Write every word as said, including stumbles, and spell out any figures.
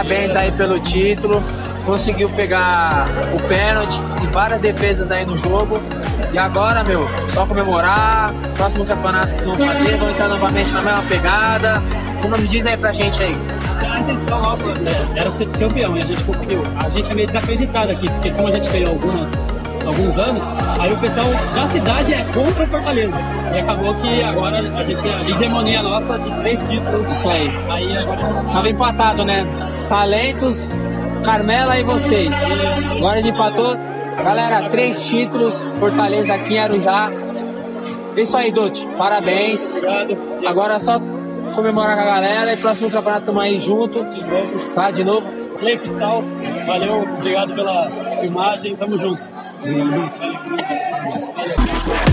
parabéns aí pelo título. Conseguiu pegar o pênalti e várias defesas aí no jogo. E agora, meu, só comemorar. Próximo campeonato que vocês vão fazer, vão entrar novamente na mesma pegada. Como me diz aí pra gente aí. A intenção nossa, né, era ser campeão e a gente conseguiu. A gente é meio desacreditado aqui, porque como a gente ganhou algumas, alguns anos, aí o pessoal da cidade é contra o Fortaleza. E acabou que agora a gente, a hegemonia nossa de três títulos. Isso aí. Aí agora a gente... Tava empatado, né? Talentos, Carmela e vocês. Agora a gente empatou. Galera, três títulos, Fortaleza aqui em Arujá. Isso aí, Dutti. Parabéns. Obrigado. Agora é só comemorar com a galera e próximo campeonato tamo aí junto. De novo. Tá, de novo. Play Futsal, valeu, obrigado pela filmagem, tamo junto. Obrigado. Valeu.